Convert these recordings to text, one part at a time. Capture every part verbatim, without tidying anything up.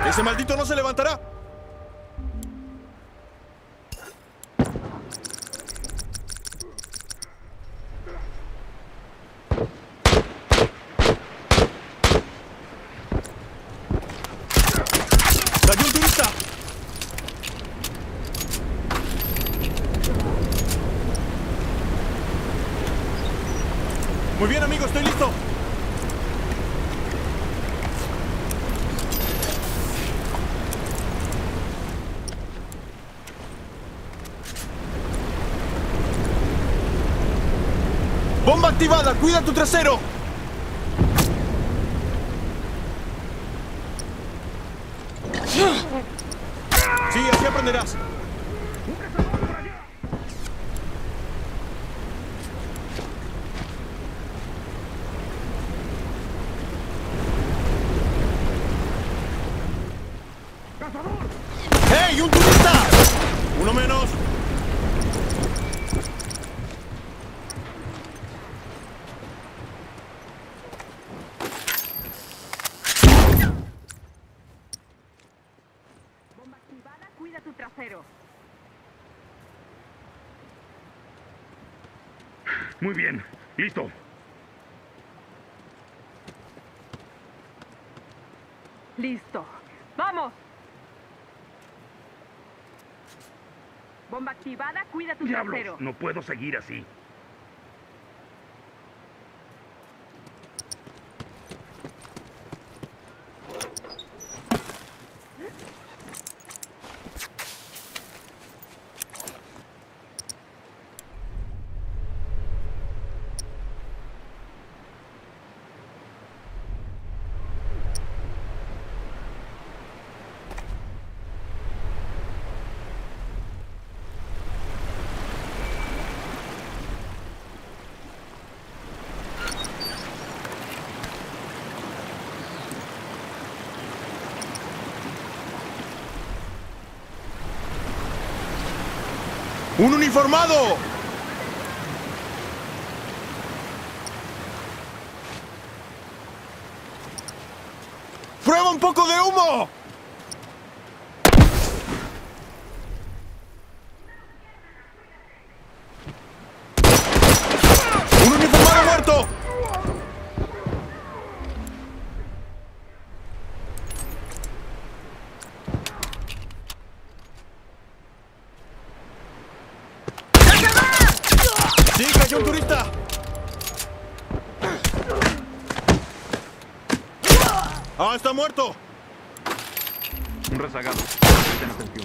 ¡Ese maldito no se levantará! ¡Cayó un turista! Muy bien, amigo, estoy listo. ¡Bomba activada! ¡Cuida tu trasero! Sí, así aprenderás. ¡Hey, un turista! Uno menos. Bomba activada, cuida tu trasero. Muy bien, listo. Listo. ¡Vamos! Bomba activada, cuida tu Diablos, trasero. no puedo seguir así. ¡Un uniformado! ¡Prueba un poco de humo! ¡Un uniformado muerto! ¡Sí, cayó un turista! ¡Ah, está muerto! Un rezagado. Presten atención.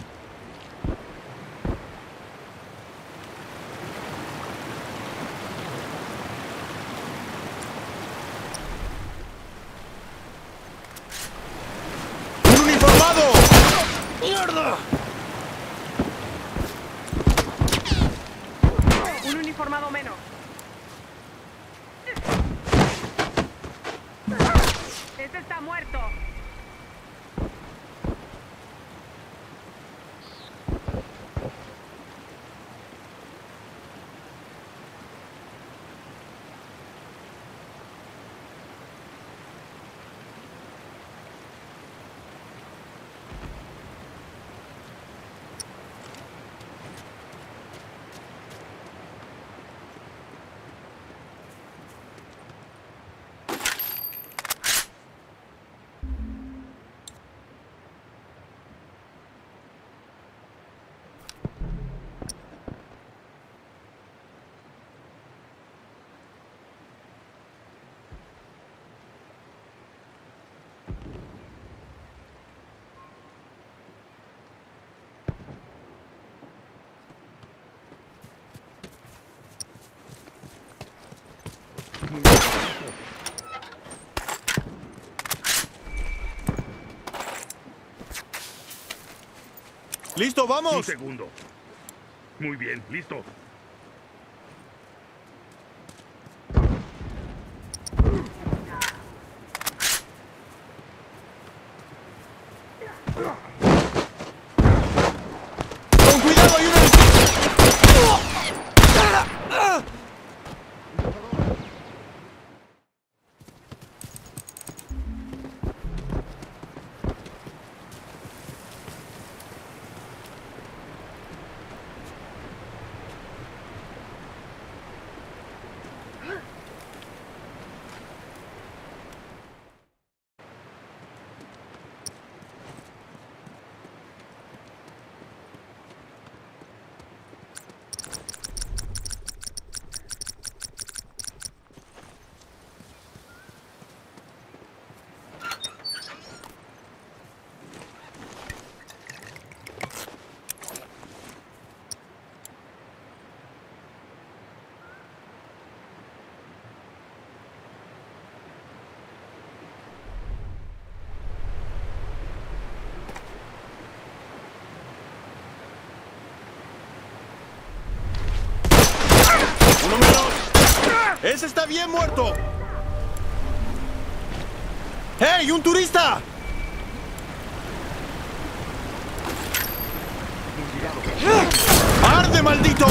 ¡Un uniformado! ¡Mierda! Un uniformado menos. Este está muerto. ¡Listo, Un vamos! segundo. Muy bien, listo. ¡Con cuidado, hay una... ¡Ese está bien muerto! ¡Hey, un turista! ¡Arde, maldito!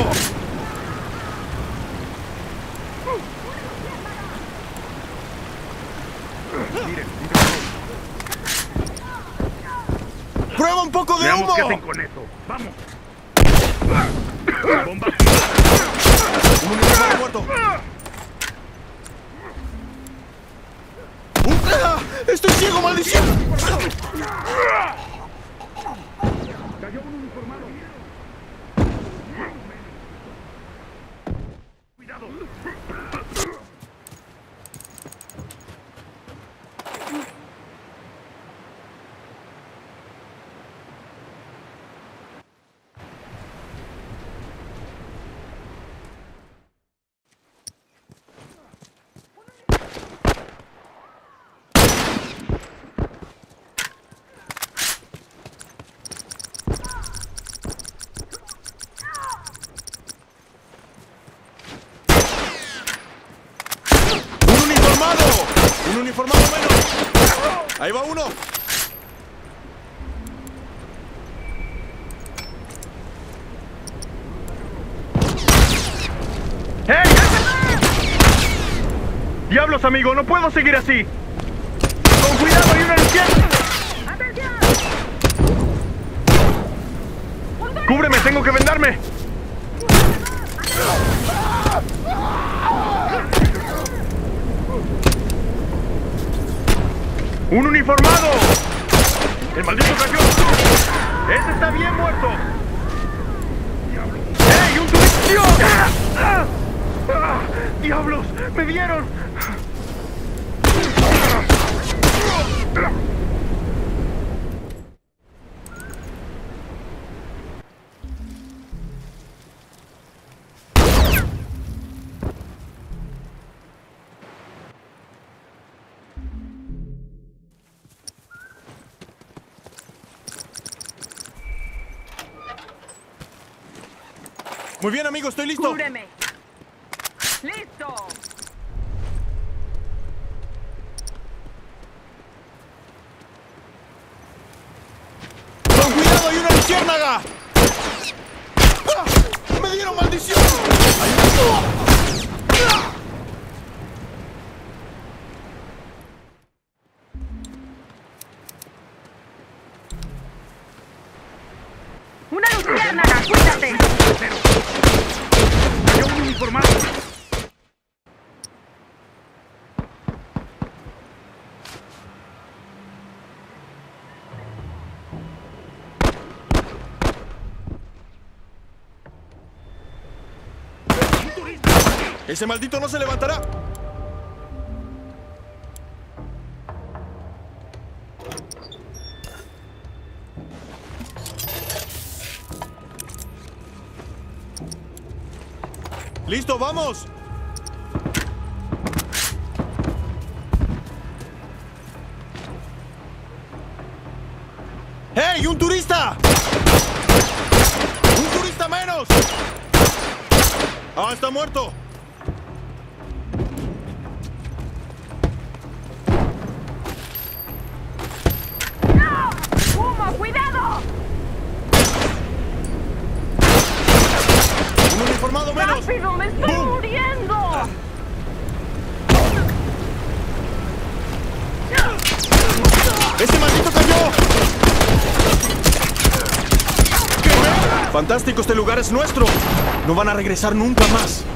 ¡Prueba un poco de Veamos humo! qué hacen con eso. ¡Vamos! ¡Bomba! ¡Un uniformado muerto! ¡Un... ¡Ah! ¡Estoy ciego, maldición! ¡Cayó un uniformado! ¡Cuidado! ¡Un uniformado menos! ¡Ahí va uno! ¡Hey! ¡Diablos, amigo! ¡No puedo seguir así! ¡Con cuidado! ¡Hay una a la izquierda! ¡Atención! ¡Cúbreme! ¡Tengo que vendarme! ¡Un uniformado! ¡El maldito cayó! ¡Ese está bien muerto! ¡Ey! ¡Un turista! ¡Ah! ¡Ah! ¡Diablos! ¡Me dieron! Muy bien, amigo, estoy listo. ¡Cúbreme! ¡Listo! ¡Con cuidado, hay una luciérnaga! ¡Ah! ¡Me dieron maldición! ¡Una luciérnaga! ¡Cuídate! ¡Cayó un uniformado! ¡Ese maldito no se levantará! ¡Listo, vamos! ¡Hey, un turista! ¡Un turista menos! ¡Ah, está muerto! ¡No! ¡Humo! ¡Cuidado! ¡Un uniformado menos! ¡Rápido! ¡Me estoy ¡Bum! muriendo! ¡Ese maldito cayó! ¿Qué? ¡Fantástico! Este lugar es nuestro. No van a regresar nunca más.